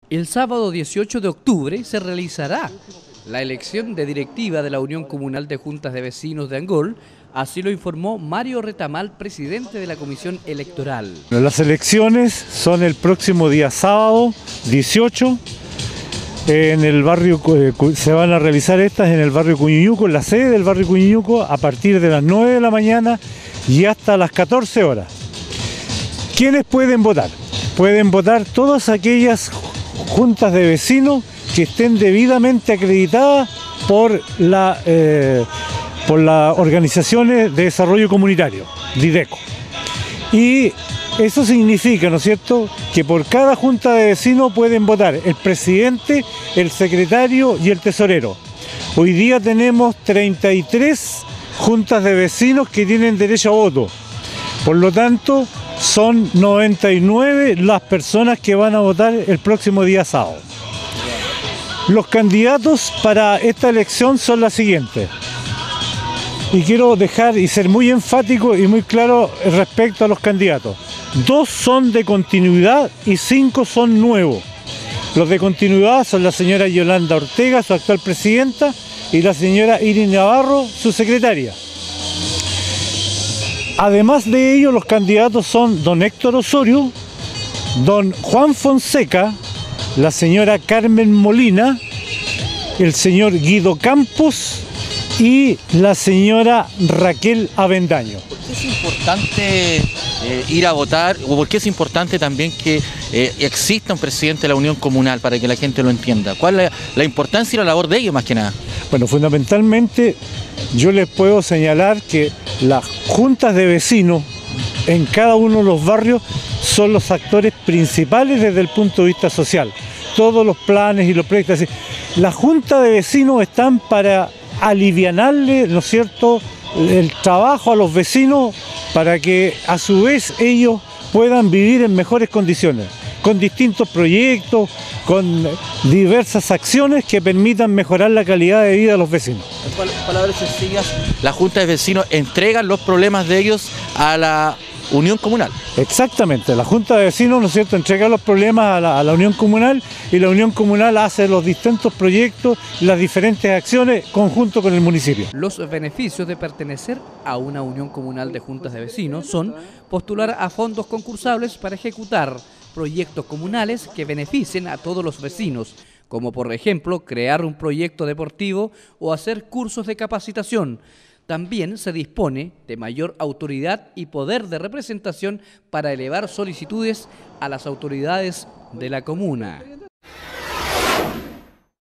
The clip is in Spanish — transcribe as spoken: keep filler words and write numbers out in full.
El sábado dieciocho de octubre se realizará la elección de directiva de la Unión Comunal de Juntas de Vecinos de Angol, así lo informó Mario Retamal, presidente de la Comisión Electoral. Las elecciones son el próximo día sábado dieciocho, en el barrio, se van a realizar estas en el barrio Cuñuñuco, en la sede del barrio Cuñuñuco, a partir de las nueve de la mañana y hasta las catorce horas. ¿Quiénes pueden votar? Pueden votar todas aquellas juntas de vecinos que estén debidamente acreditadas por la eh, por las organizaciones de desarrollo comunitario, DIDECO. Y eso significa, ¿no es cierto?, que por cada junta de vecinos pueden votar el presidente, el secretario y el tesorero. Hoy día tenemos treinta y tres juntas de vecinos que tienen derecho a voto. Por lo tanto, son noventa y nueve las personas que van a votar el próximo día sábado. Los candidatos para esta elección son las siguientes. Y quiero dejar y ser muy enfático y muy claro respecto a los candidatos. Dos son de continuidad y cinco son nuevos. Los de continuidad son la señora Yolanda Ortega, su actual presidenta, y la señora Iris Navarro, su secretaria. Además de ello, los candidatos son don Héctor Osorio, don Juan Fonseca, la señora Carmen Molina, el señor Guido Campos y la señora Raquel Avendaño. ¿Por qué es importante eh, ir a votar o por qué es importante también que eh, exista un presidente de la Unión Comunal para que la gente lo entienda? ¿Cuál es la, la importancia y la labor de ellos más que nada? Bueno, fundamentalmente yo les puedo señalar que las juntas de vecinos en cada uno de los barrios son los actores principales desde el punto de vista social. Todos los planes y los proyectos. Las juntas de vecinos están para alivianarle, ¿no es cierto?, el trabajo a los vecinos para que a su vez ellos puedan vivir en mejores condiciones, con distintos proyectos, con diversas acciones que permitan mejorar la calidad de vida de los vecinos. En palabras sencillas, las juntas de vecinos entregan los problemas de ellos a la Unión Comunal. Exactamente, la Junta de Vecinos, ¿no es cierto?, entrega los problemas a la, a la Unión Comunal y la Unión Comunal hace los distintos proyectos, las diferentes acciones conjunto con el municipio. Los beneficios de pertenecer a una Unión Comunal de Juntas de Vecinos son postular a fondos concursables para ejecutar proyectos comunales que beneficien a todos los vecinos, como por ejemplo crear un proyecto deportivo o hacer cursos de capacitación. También se dispone de mayor autoridad y poder de representación para elevar solicitudes a las autoridades de la comuna.